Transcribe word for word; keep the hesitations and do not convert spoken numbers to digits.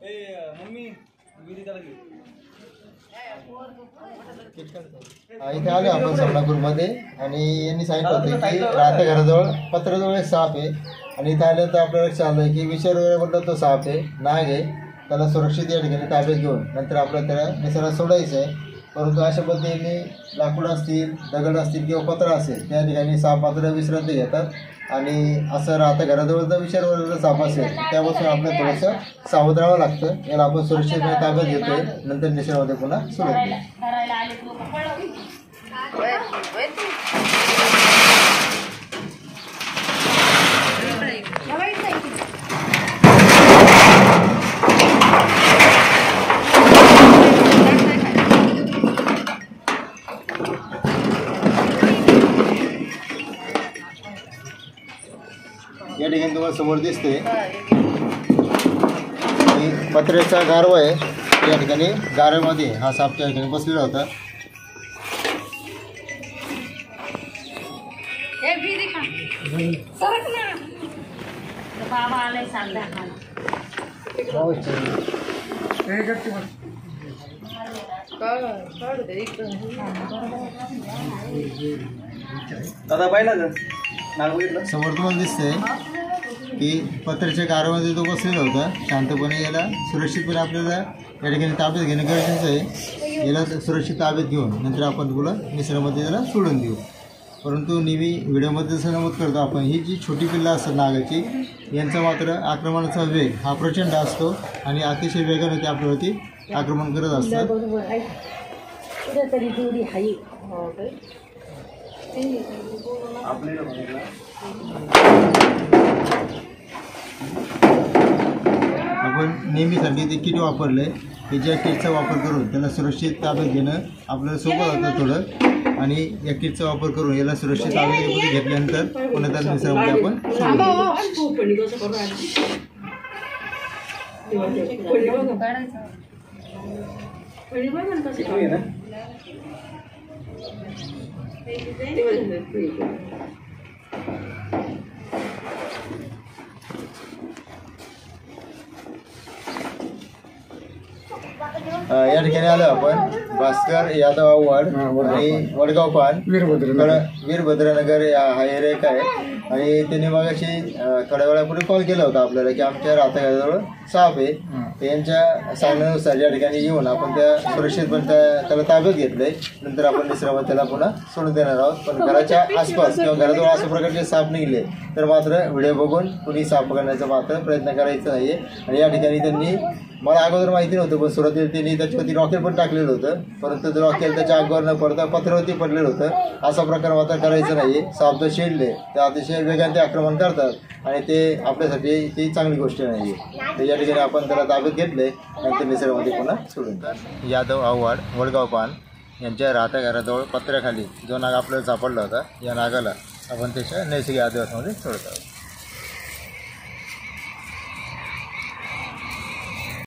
इथे आलो आपण सोलापूरमध्ये आणि यांनी सांगितलं होतं की राहत्या घराजवळ पत्राजवळ एक साप आहे आणि इथे आलं तर आपल्याला लक्षात आलं की विचार वगैरे म्हटलं तो साप आहे नाग आहे, त्याला सुरक्षित या ठिकाणी ताब्यात घेऊन नंतर आपल्याला त्याला निसर्गात सोडायचं आहे. परंतु अशा पद्धतीने लाकूड असतील, दगड असतील किंवा पत्र असेल त्या ठिकाणी साप मात्र विश्रांती घेतात आणि असं राहत्या घराजवळ जर विचारवरचा साप असेल त्यापासून आपल्याला थोडंसं सावध राहावं लागतं. याला आपण सुरक्षितपणे ताब्यात घेतोय, नंतर निसर्गामध्ये पुन्हा सोडतो. या ठिकाणी तुम्हाला समोर दिसते पत्र्याचा गारवा आहे. या ठिकाणी गारव्यामध्ये हा साप त्या ठिकाणी बसलेला होता. दादा पाहिला का समोर तुम्हाला दिसतंय की पत्र्याच्या गारामध्ये तो बसलेला होता शांतपणे. याला सुरक्षितपणे आपल्याला या ठिकाणी ताब्यात घेणं गरजेचं आहे. याला सुरक्षित ताब्यात घेऊन नंतर आपण तुला निसर्गामध्ये त्याला सोडून देऊ. परंतु नेहमी व्हिडिओमध्ये जसं नमूद करतो आपण, ही जी छोटी पिल्लं असतात नागाची यांचा मात्र आक्रमणाचा वेग हा प्रचंड असतो आणि अतिशय वेगाने ते आपल्यावरती आक्रमण करत असतात. आपण नेहमीसाठी ते किट वापरले की ज्या किटचा वापर करून त्याला सुरक्षित ताब्यात घेणं आपल्याला सोपं होतं थोडं आणि या किटचा वापर करून याला सुरक्षित ताब्यात घेतल्यानंतर पुन्हा त्या निसर्गामध्ये आपण या ठिकाणी आलो आपण भास्कर यादव आव्हाड आणि वडगाव पान वीरभद्रनगर हा एरिया एक आहे. आणि त्यांनी मागाशी थोड्या वेळापूर्वी कॉल केला होता आपल्याला की आमच्या राहत्या घराजवळ साप आहे. यांच्या सांगण्यानुसार या ठिकाणी येऊन आपण त्या सुरक्षितपणे त्याला ताब्यात घेतलंय. नंतर आपण निसर्गामध्ये त्याला पुन्हा सोडून देणार आहोत. पण घराच्या आसपास किंवा घराजवळ अशा प्रकारचे साप निघले तर मात्र व्हिडिओ बघून कुणी साप पकडण्याचा मात्र प्रयत्न करायचा नाहीये. आणि या ठिकाणी त्यांनी मला अगोदर माहिती नव्हतं पण सुरुवातीला त्यांनी त्याच्यावरती रॉकेल पण टाकलेलं होतं, परंतु रॉकेल त्याच्या अंगावर न पडता पत्रावरती पडलेलं होतं. असा प्रकार मात्र करायचा नाही. साप जर शेडले तर अतिशय वेगाने ते आक्रमण करतात आणि ते आपल्यासाठी ती चांगली गोष्ट नाही आहे. तर या ठिकाणी आपण त्याला ताब्यात घेतले, नंतर निसर्गामध्ये पुन्हा सोडून द्या. यादव आव्हाड वडगाव पान यांच्या राहत्या घराजवळ पत्र्याखाली जो नाग आपल्याला सापडला होता, या नागाला आपण त्याच्या नैसर्गिक आदिवासामध्ये सोडत आहोत.